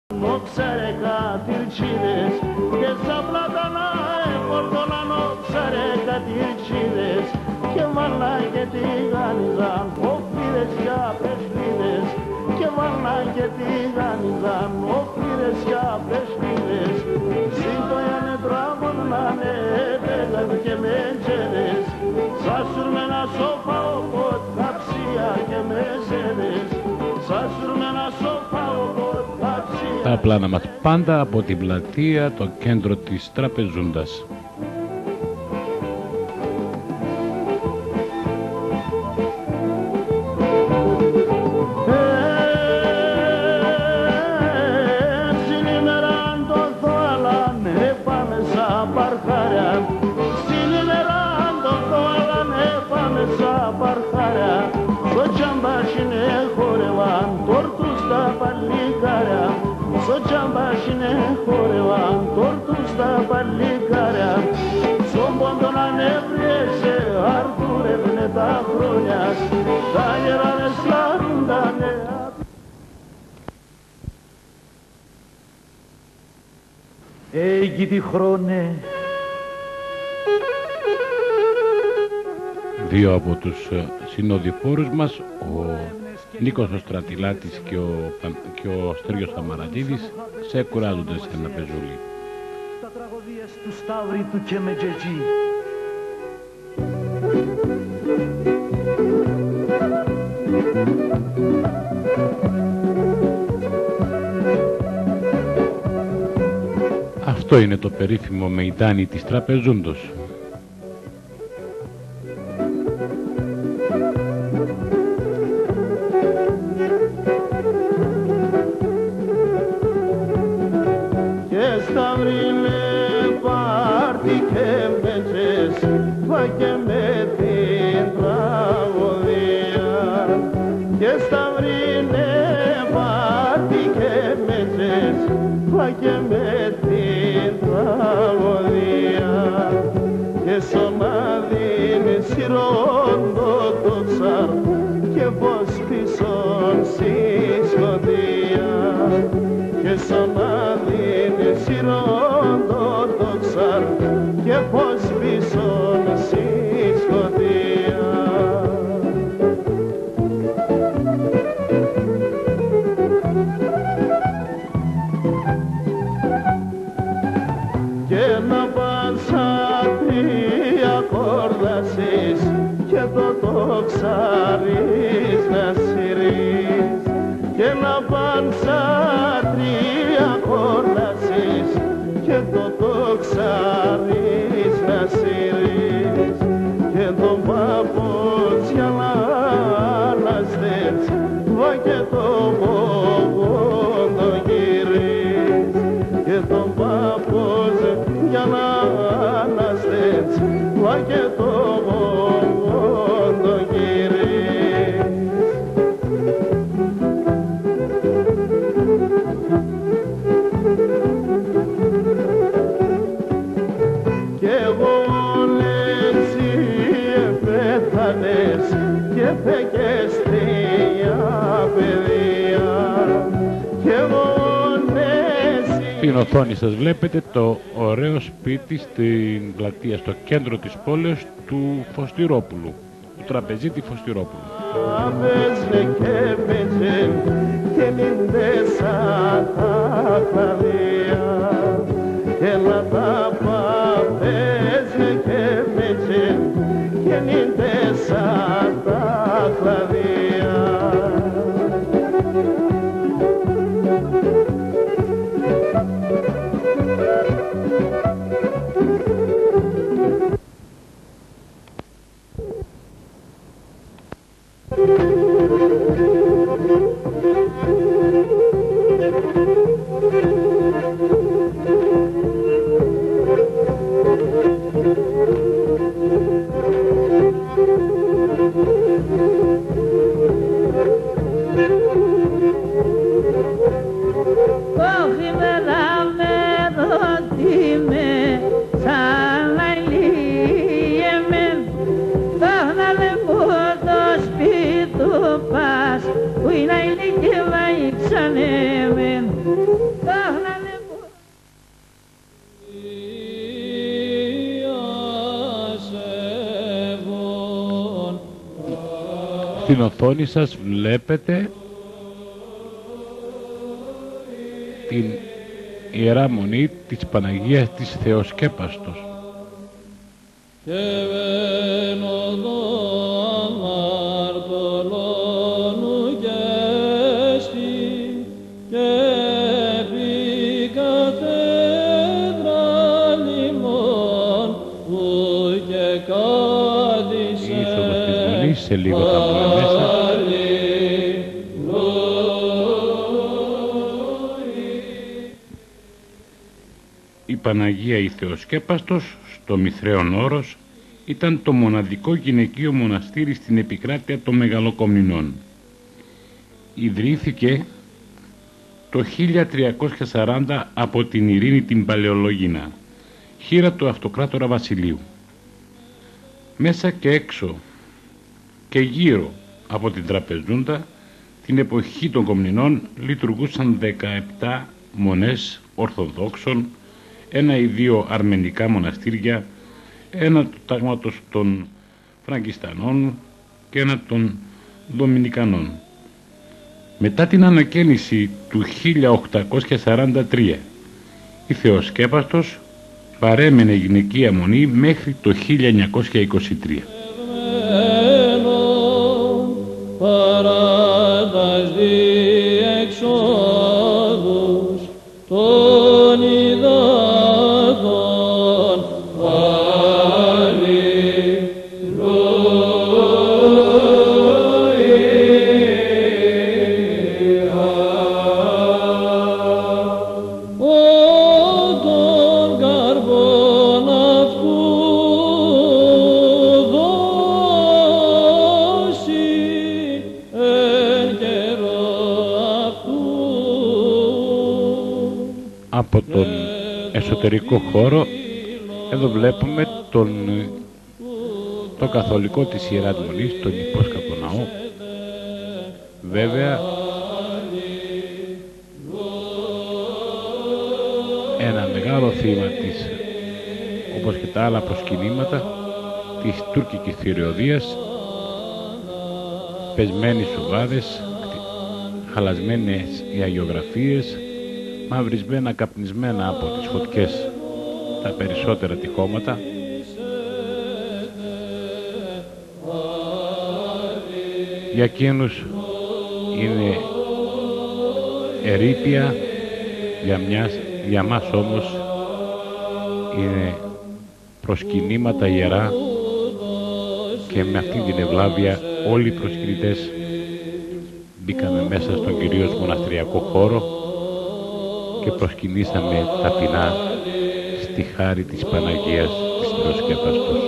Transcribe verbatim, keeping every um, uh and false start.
Noxare ca tircides, que sa platana e portona noxare ca tircides, que malai que tiganizan, ofires ya peșlides, que malai que tiganizan, ofires ya peșlides, sintoiane dragonane, degan que mencedes, sasurmena sofa o pot capsia que mesedes, sasurmena sofa o pot. Τα πλάνα μας πάντα από την πλατεία, το κέντρο της Τραπεζούντας. Să geambașine horevan, tortus da ballicarea, Som bondona nevrese, Arture veneta cronias, Da erane slarundane. Έγιτη χρόνε. Δύο από τους συνοδοιπόρους μας, ο Νίκος ο Στρατιλάτης και ο, και ο Στέργιος Αμαραντίδης, σε κουράζονται σε ένα πεζούλι. Στα τραγωδίες του Σταύρη του και Μετζετζή. Αυτό είναι το περίφημο μεϊντάνι της Τραπεζούντος. Και με την τραγωδία και σταυρίνε πάτη και με τσες και με την τραγωδία και σωμάδιν σιρόντο το ξαρ και πως πισόν συσχοδία και σωμάδιν σιρόντο το ξαρ και πως πισόν συσχοδία. Και να πας τρία κόρδασες και το τοξάρεις να συρείς και να πας τρία κόρδασες και το τοξάρεις να συρείς και τον παπός για να αναστές βα και το μόγον το γυρείς και τον παπός για να αναστές βα και το μόγον το γυρείς. Και εγώ και φέγες τρία παιδιά και μόνες. Στην οθόνη σας βλέπετε το ωραίο σπίτι στην πλατεία, στο κέντρο της πόλης του Φωστηρόπουλου, του τραπεζίτη Φωστηρόπουλου. Άβεσνε και πέτσε και νυντέσα τα κλαδία και να τα παπέσνε και πέτσε και νυντέσα τα κλαδία. Που είναι η ηλικία να ήξανε Στην οθόνη σας βλέπετε την Ιερά Μονή της Παναγίας της Θεοσκέπαστος. Η είσοδος της Μονής σε λίγο θα πούμε μέσα. Η Παναγία η Θεοσκέπαστος στο Μηθραίον Όρος ήταν το μοναδικό γυναικείο μοναστήρι στην επικράτεια των Μεγαλοκομνηνών. Ιδρύθηκε το χίλια τριακόσια σαράντα από την Ειρήνη την Παλαιολογίνα, χείρα του αυτοκράτορα Βασιλείου. Μέσα και έξω και γύρω από την Τραπεζούντα την εποχή των Κομνηνών λειτουργούσαν δεκαεπτά μονές Ορθοδόξων, ένα ή δύο αρμενικά μοναστήρια, ένα του τάγματος των Φραγκιστανών και ένα των Δομινικανών. Μετά την ανακαίνιση του χίλια οκτακόσια σαράντα τρία η Θεοσκέπαστος παρέμενε γυναικεία μονή μέχρι το χίλια εννιακόσια είκοσι τρία. Από τον εσωτερικό χώρο εδώ βλέπουμε τον, το καθολικό της Ιεράς Μονής, τον υπόσκατο ναό. Βέβαια ένα μεγάλο θύμα της, όπως και τα άλλα προσκυνήματα της τουρκικής θηριωδίας, πεσμένοι σουβάδες, χαλασμένες οι αγιογραφίες, μαυρισμένα, καπνισμένα από τις φωτιές τα περισσότερα τυχώματα. Για εκείνους είναι ερείπια, για, μιας, για μας όμως είναι προσκυνήματα ιερά, και με αυτή την ευλάβεια όλοι οι προσκυνητές μπήκαμε μέσα στον κυρίως μοναστηριακό χώρο και προσκυνήσαμε ταπεινά στη χάρη της Παναγίας της Θεοσκέπαστος.